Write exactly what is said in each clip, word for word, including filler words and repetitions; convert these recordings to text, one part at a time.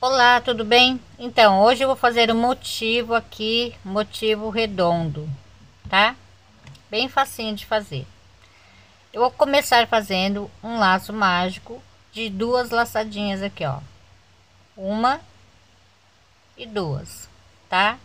Olá, tudo bem? Então, hoje eu vou fazer um motivo aqui, motivo redondo, tá? Bem facinho de fazer. Eu vou começar fazendo um laço mágico de duas laçadinhas aqui, ó. Uma e duas, tá?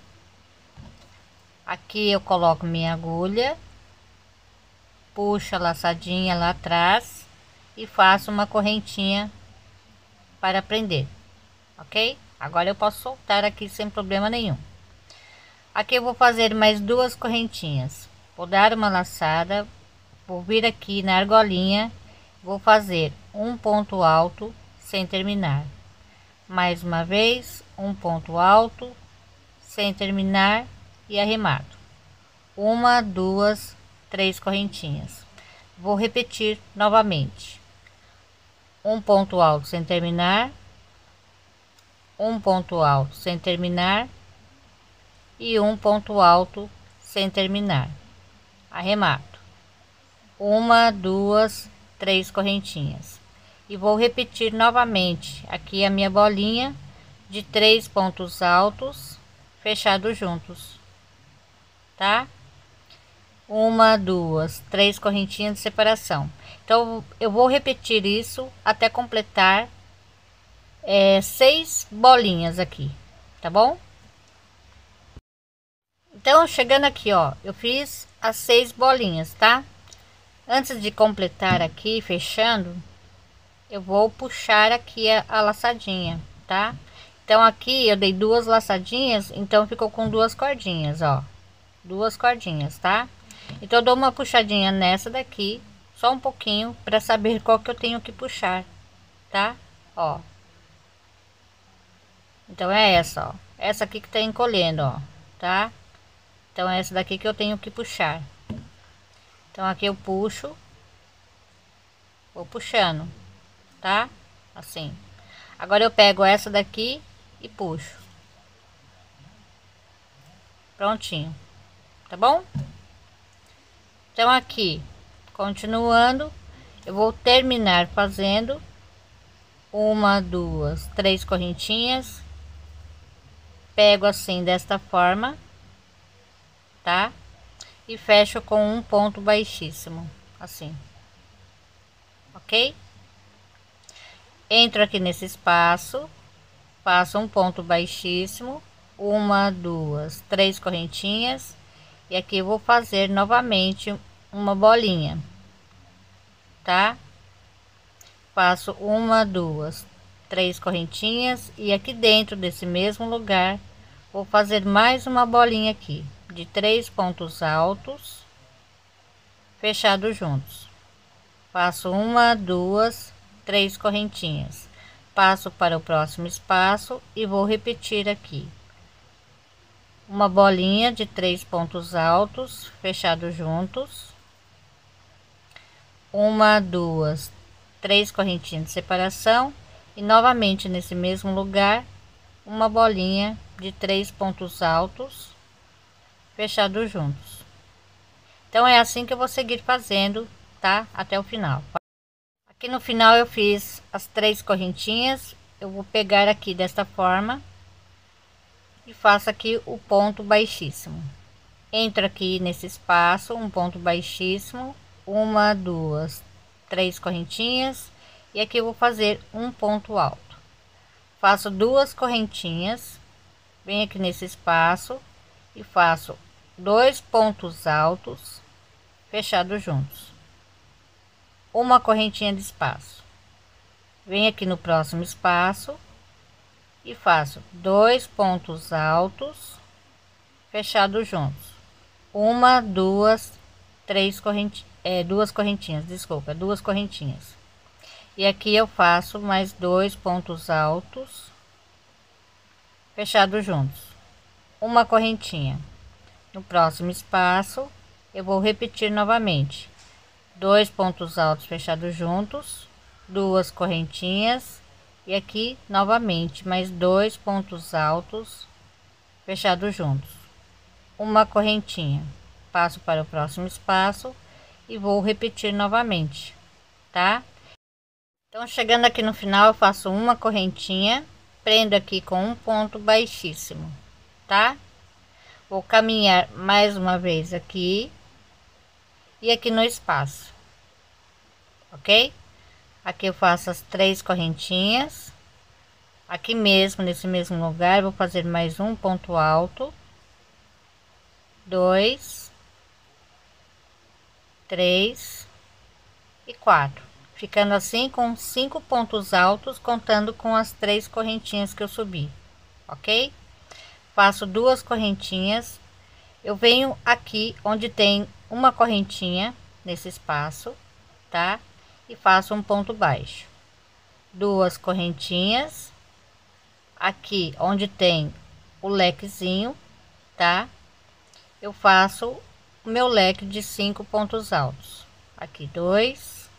Aqui eu coloco minha agulha, puxo a laçadinha lá atrás e faço uma correntinha para prender, ok? Agora eu posso soltar aqui sem problema nenhum. Aqui eu vou fazer mais duas correntinhas, vou dar uma laçada, vou vir aqui na argolinha, vou fazer um ponto alto sem terminar, mais uma vez um ponto alto sem terminar e arremato uma, duas, três correntinhas. Vou repetir novamente: um ponto alto sem terminar, um ponto alto sem terminar e um ponto alto sem terminar, arremato uma, duas, três correntinhas e vou repetir novamente aqui a minha bolinha de três pontos altos fechados juntos, tá? Uma, duas, três correntinhas de separação. Então eu vou repetir isso até completar é, seis bolinhas aqui, tá bom? Então chegando aqui, ó, eu fiz as seis bolinhas, tá? Antes de completar aqui fechando, eu vou puxar aqui a, a laçadinha, tá? Então aqui eu dei duas laçadinhas, então ficou com duas cordinhas, ó, duas cordinhas, tá? Então eu dou uma puxadinha nessa daqui, só um pouquinho, para saber qual que eu tenho que puxar, tá? Ó, então é essa, ó, essa aqui que tá encolhendo, ó, tá? Então é essa daqui que eu tenho que puxar. Então aqui eu puxo, vou puxando, tá? Assim. Agora eu pego essa daqui e puxo. Prontinho, tá bom? Então aqui, continuando, eu vou terminar fazendo uma, duas, três correntinhas, pego assim desta forma, tá? E fecho com um ponto baixíssimo, assim, ok? Entro aqui nesse espaço, faço um ponto baixíssimo, uma, duas, três correntinhas, e aqui eu vou fazer novamente uma bolinha, tá? Faço uma, duas, três correntinhas e aqui dentro desse mesmo lugar vou fazer mais uma bolinha aqui de três pontos altos fechados juntos. Faço uma, duas, três correntinhas, passo para o próximo espaço e vou repetir aqui uma bolinha de três pontos altos fechados juntos, uma, duas, três correntinhas de separação e novamente nesse mesmo lugar uma bolinha de três pontos altos fechados juntos. Então é assim que eu vou seguir fazendo, tá? Até o final. Aqui no final eu fiz as três correntinhas, eu vou pegar aqui desta forma e faço aqui o ponto baixíssimo. Entro aqui nesse espaço, um ponto baixíssimo, uma, duas, três correntinhas e aqui eu vou fazer um ponto alto. Faço duas correntinhas, venho aqui nesse espaço e faço dois pontos altos fechados juntos, uma correntinha de espaço. Venho aqui no próximo espaço e faço dois pontos altos fechados juntos, uma, duas, três correntinhas, é, duas correntinhas, desculpa, duas correntinhas. E aqui eu faço mais dois pontos altos fechados juntos, uma correntinha. No próximo espaço eu vou repetir novamente dois pontos altos fechados juntos, duas correntinhas e aqui novamente mais dois pontos altos fechados juntos, uma correntinha. Passo para o próximo espaço e vou repetir novamente, tá? Então chegando aqui no final eu faço uma correntinha, prendo aqui com um ponto baixíssimo, tá? Vou caminhar mais uma vez aqui e aqui no espaço, ok? Aqui eu faço as três correntinhas. Aqui mesmo, nesse mesmo lugar, vou fazer mais um ponto alto, dois, três e quatro, ficando assim com cinco pontos altos, contando com as três correntinhas que eu subi, ok? Faço duas correntinhas, eu venho aqui onde tem uma correntinha nesse espaço, tá? E faço um ponto baixo, duas correntinhas aqui onde tem o lequezinho, tá? Eu faço o meu leque de cinco pontos altos, aqui dois,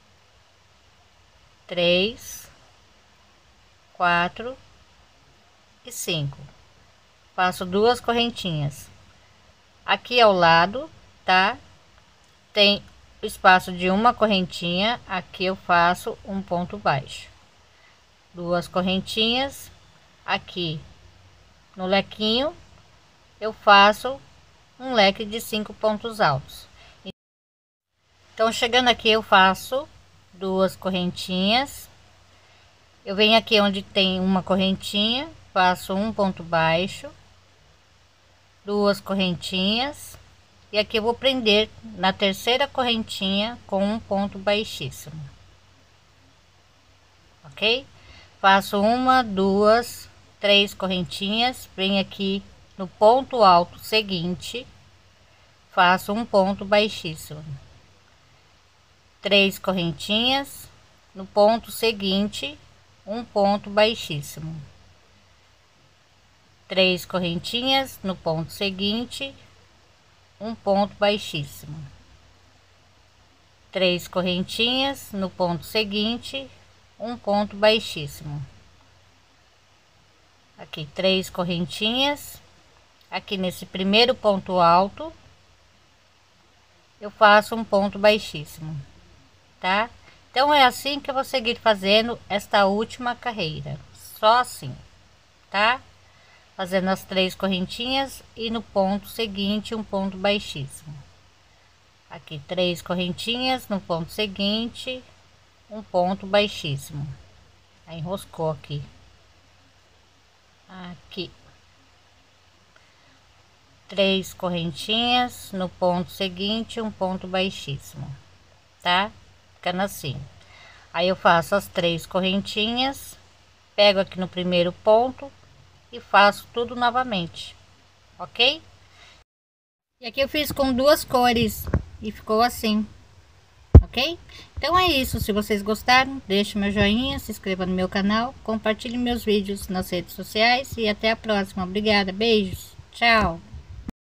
três, quatro e cinco. Faço duas correntinhas aqui ao lado, tá? Tem espaço de uma correntinha, aqui eu faço um ponto baixo, duas correntinhas aqui no lequinho, eu faço um leque de cinco pontos altos. Então, chegando aqui, eu faço duas correntinhas, eu venho aqui onde tem uma correntinha, faço um ponto baixo, duas correntinhas, e aqui eu vou prender na terceira correntinha com um ponto baixíssimo, ok? Faço uma, duas, três correntinhas, venho aqui no ponto alto seguinte, faço um ponto baixíssimo, três correntinhas, no ponto seguinte, um ponto baixíssimo, três correntinhas, no ponto seguinte, um ponto baixíssimo, três correntinhas, no ponto seguinte, um ponto baixíssimo, aqui três correntinhas, aqui nesse primeiro ponto alto eu faço um ponto baixíssimo, tá? Então é assim que eu vou seguir fazendo esta última carreira, só assim, tá? Fazendo as três correntinhas e no ponto seguinte um ponto baixíssimo, aqui três correntinhas, no ponto seguinte um ponto baixíssimo, aí enroscou aqui, aqui três correntinhas, no ponto seguinte um ponto baixíssimo, tá? Ficando assim. Aí eu faço as três correntinhas, pego aqui no primeiro ponto e faço tudo novamente, ok? E aqui eu fiz com duas cores e ficou assim, ok? Então é isso. Se vocês gostaram, deixe meu joinha, se inscreva no meu canal, compartilhe meus vídeos nas redes sociais e até a próxima. Obrigada, beijos, tchau.